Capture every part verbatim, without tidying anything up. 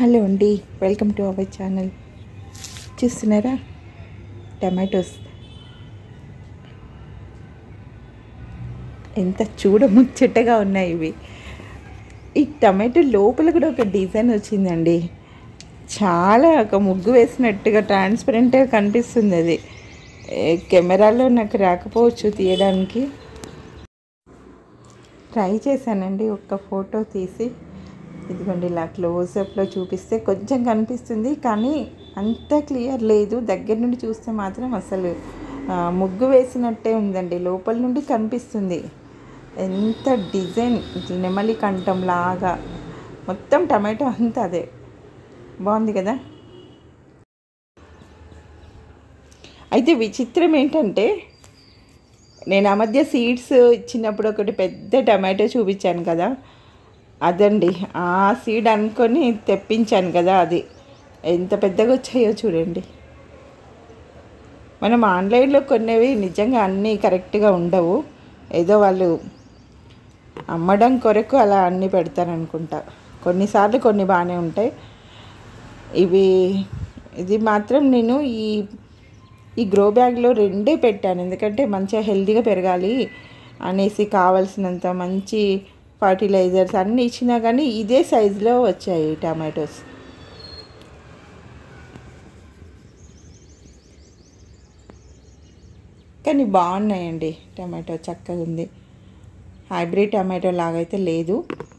Hello అండి, welcome to our channel. చూస్తున్నారా tomatoes ఎంత చూడముచ్చటగా ఉన్నాయి ఇవి. ఈ టమాటో లోపల కూడా ఒక డిజైన్ వచ్చిందండి. చాలా ఒక ముగ్గు వేసినట్టుగా ట్రాన్స్పరెంట్గా కనిపిస్తుంది. అది కెమెరాలో నాకు రాకపోవచ్చు తీయడానికి. ట్రై చేశానండి ఒక్క ఫోటో తీసి. ఇదిగోండి ఇలా క్లోజప్లో చూపిస్తే కొంచెం కనిపిస్తుంది, కానీ అంత క్లియర్ లేదు. దగ్గర నుండి చూస్తే మాత్రం అసలు ముగ్గు వేసినట్టే ఉందండి. లోపల నుండి కనిపిస్తుంది ఎంత డిజైన్, నెమలి కంఠం లాగా మొత్తం టమాటో అంతా అదే. బాగుంది కదా. అయితే విచిత్రం ఏంటంటే, నేను ఆ మధ్య సీడ్స్ ఇచ్చినప్పుడు ఒకటి పెద్ద టమాటో చూపించాను కదా, అదండి ఆ సీడ్ అనుకొని తెప్పించాను కదా, అది ఎంత పెద్దగా వచ్చాయో చూడండి. మనం ఆన్లైన్లో కొనేవి నిజంగా అన్నీ కరెక్ట్గా ఉండవు. ఏదో వాళ్ళు అమ్మడం కొరకు అలా అన్నీ పెడతారనుకుంటా. కొన్నిసార్లు కొన్ని బాగానే ఉంటాయి. ఇవి ఇది మాత్రం నేను ఈ ఈ గ్రో బ్యాగ్లో రెండే పెట్టాను, ఎందుకంటే మంచిగా హెల్తీగా పెరగాలి అనేసి. కావాల్సినంత మంచి ఫర్టిలైజర్స్ అన్నీ ఇచ్చినా కానీ ఇదే సైజులో వచ్చాయి టమాటోస్. కానీ బాగున్నాయండి. టమాటో చక్కగా ఉంది. హైబ్రిడ్ టమాటో లాగైతే లేదు.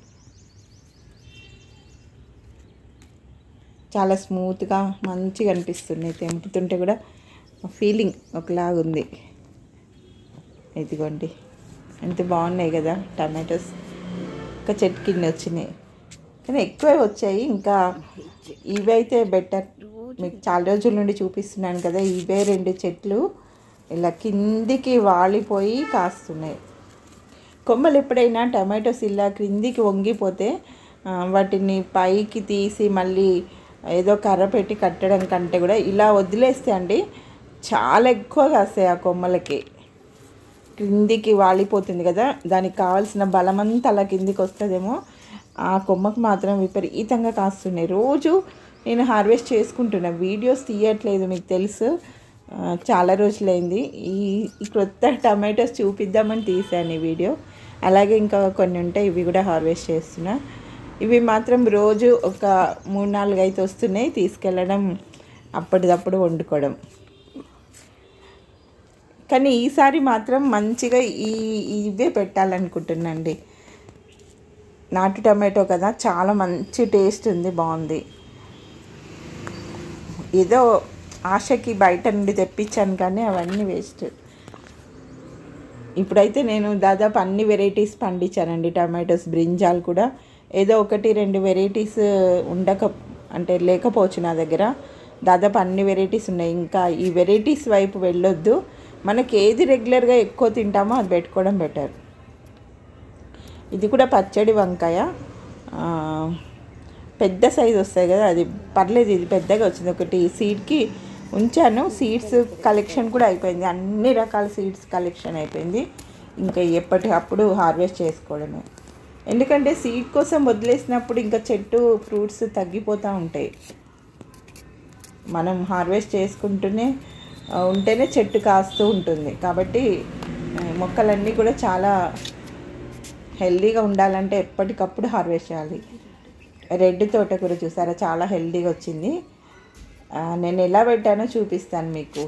చాలా స్మూత్గా మంచిగా అనిపిస్తున్నాయి. తెంపుతుంటే కూడా ఫీలింగ్ ఒకలాగుంది. ఇదిగోండి ఎంత బాగున్నాయి కదా టమాటోస్. ఒక చెట్టు కింద వచ్చినాయి, కానీ ఎక్కువే వచ్చాయి. ఇంకా ఇవైతే బెటర్. మీకు చాలా రోజుల నుండి చూపిస్తున్నాను కదా, ఇవే రెండు చెట్లు ఇలా కిందికి వాలిపోయి కాస్తున్నాయి. కొమ్మలు ఎప్పుడైనా టమాటోస్ ఇలా క్రిందికి వంగిపోతే వాటిని పైకి తీసి మళ్ళీ ఏదో కర్ర పెట్టి కట్టడం కంటే కూడా ఇలా వదిలేస్తే అండి చాలా ఎక్కువ కాస్తాయి. ఆ కొమ్మలకి కిందికి వాలిపోతుంది కదా, దానికి కావాల్సిన బలమంతా అలా కిందికి వస్తుందేమో. ఆ కొమ్మకు మాత్రం విపరీతంగా కాస్తున్నాయి. రోజు నేను హార్వెస్ట్ చేసుకుంటున్నా, వీడియోస్ తీయట్లేదు, మీకు తెలుసు. చాలా రోజులైంది. ఈ ఈ క్రొత్త టమాటోస్ చూపిద్దామని తీసాను ఈ వీడియో. అలాగే ఇంకా కొన్ని ఉంటాయి, ఇవి కూడా హార్వెస్ట్ చేస్తున్నా. ఇవి మాత్రం రోజు ఒక మూడు నాలుగు అయితే వస్తున్నాయి, తీసుకెళ్ళడం, అప్పటిదప్పుడు వండుకోవడం. కానీ ఈసారి మాత్రం మంచిగా ఈ ఇవే పెట్టాలనుకుంటున్నాండి. నాటు టమాటో కదా, చాలా మంచి టేస్ట్ ఉంది, బాగుంది. ఏదో ఆశకి బయట నుండి తెప్పించాను, కానీ అవన్నీ వేస్ట్. ఇప్పుడైతే నేను దాదాపు అన్ని వెరైటీస్ పండించానండి. టమాటోస్, బ్రింజాల్ కూడా ఏదో ఒకటి రెండు వెరైటీస్ ఉండక అంటే లేకపోవచ్చు నా దగ్గర. దాదాపు అన్ని వెరైటీస్ ఉన్నాయి. ఇంకా ఈ వెరైటీస్ వైపు వెళ్ళొద్దు. మనకి ఏది రెగ్యులర్గా ఎక్కువ తింటామో అది పెట్టుకోవడం బెటర్. ఇది కూడా పచ్చడి వంకాయ, పెద్ద సైజు వస్తాయి కదా, అది పర్లేదు. ఇది పెద్దగా వచ్చింది. ఒకటి సీడ్కి ఉంచాను. సీడ్స్ కలెక్షన్ కూడా అయిపోయింది. అన్ని రకాల సీడ్స్ కలెక్షన్ అయిపోయింది. ఇంకా ఎప్పటికప్పుడు హార్వెస్ట్ చేసుకోవడమే. ఎందుకంటే సీడ్ కోసం వదిలేసినప్పుడు ఇంకా చెట్టు ఫ్రూట్స్ తగ్గిపోతూ ఉంటాయి. మనం హార్వెస్ట్ చేసుకుంటూనే ఉంటేనే చెట్టు కాస్తూ ఉంటుంది. కాబట్టి మొక్కలన్నీ కూడా చాలా హెల్దీగా ఉండాలంటే ఎప్పటికప్పుడు హార్వెస్ట్ చేయాలి. రెడ్ తోటకూర చూసారా, చాలా హెల్దీగా వచ్చింది. నేను ఎలా పెట్టానో చూపిస్తాను మీకు.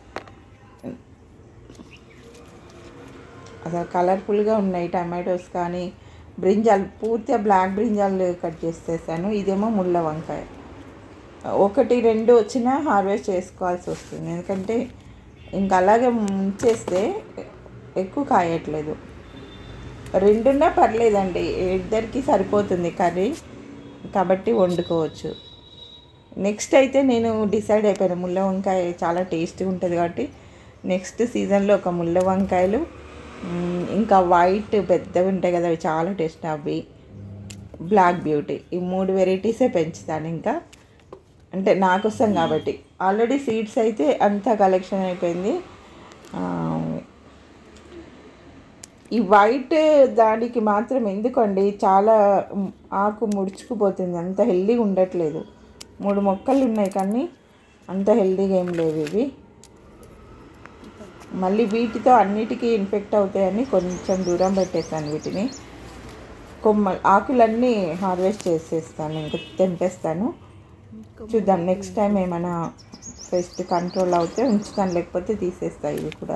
అసలు కలర్ఫుల్గా ఉన్నాయి టమాటోస్. కానీ బ్రింజాల్ పూర్తిగా బ్లాక్ బ్రింజాల్ కట్ చేసేసాను. ఇదేమో ముళ్ళ వంకాయ. ఒకటి రెండు వచ్చినా హార్వెస్ట్ చేసుకోవాల్సి వస్తుంది, ఎందుకంటే ఇంకా అలాగే ఉంచేస్తే ఎక్కువ కాయట్లేదు. రెండున్నా పర్లేదండి, ఇద్దరికి సరిపోతుంది కర్రీ, కాబట్టి వండుకోవచ్చు. నెక్స్ట్ అయితే నేను డిసైడ్ అయిపోయాను, ముళ్ళ వంకాయ చాలా టేస్ట్గా ఉంటుంది కాబట్టి నెక్స్ట్ సీజన్లో ఒక ముళ్ళ వంకాయలు, ఇంకా వైట్ పెద్దవి ఉంటాయి కదా, అవి చాలా టేస్ట్, అవి బ్లాక్ బ్యూటీ, ఈ మూడు వెరైటీసే పెంచుతాను. ఇంకా అంటే నాకోసం కాబట్టి. ఆల్రెడీ సీడ్స్ అయితే అంతా కలెక్షన్ అయిపోయింది. ఈ వైట్ దానికి మాత్రం ఎందుకండి చాలా ఆకు ముడుచుకుపోతుంది, అంత హెల్దీగా ఉండట్లేదు. మూడు మొక్కలు ఉన్నాయి కానీ అంత హెల్దీగా ఏం లేవు ఇవి. మళ్ళీ వీటితో అన్నిటికీ ఇన్ఫెక్ట్ అవుతాయని కొంచెం దూరం పెట్టేస్తాను వీటిని. కొమ్మ ఆకులన్నీ హార్వెస్ట్ చేసేస్తాను, ఇంకా తెంపేస్తాను. చూద్దాం నెక్స్ట్ టైం ఏమైనా పెస్ట్ కంట్రోల్ అవుతే ఉంచుతాను, లేకపోతే తీసేస్తాయి ఇవి కూడా.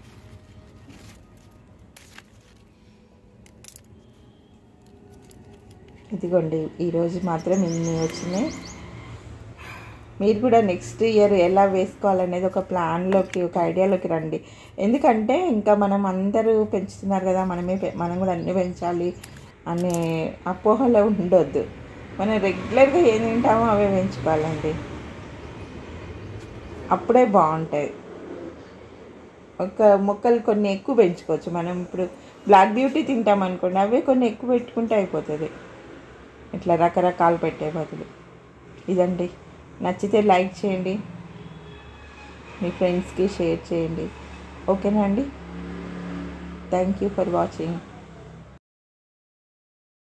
ఇదిగోండి ఈరోజు మాత్రం ఇన్ని వచ్చినాయి. మీరు కూడా నెక్స్ట్ ఇయర్ ఎలా వేసుకోవాలనేది ఒక ప్లాన్లోకి, ఒక ఐడియాలోకి రండి. ఎందుకంటే ఇంకా మనం అందరూ పెంచుతున్నారు కదా, మనమే మనం కూడా అన్నీ పెంచాలి అనే అపోహలో ఉండొద్దు. మనం రెగ్యులర్గా ఏం తింటామో అవే పెంచుకోవాలండి, అప్పుడే బాగుంటాయి. ఒక మొక్కలు కొన్ని ఎక్కువ పెంచుకోవచ్చు. మనం ఇప్పుడు బ్లాక్ బ్యూటీ తింటాం అనుకోండి, అవే కొన్ని ఎక్కువ పెట్టుకుంటే అయిపోతుంది, ఇట్లా రకరకాలు పెట్టే బదులు. ఇదండి, నచ్చితే లైక్ చేయండి, మీ ఫ్రెండ్స్కి షేర్ చేయండి. ఓకేనా అండి? Thank you for watching.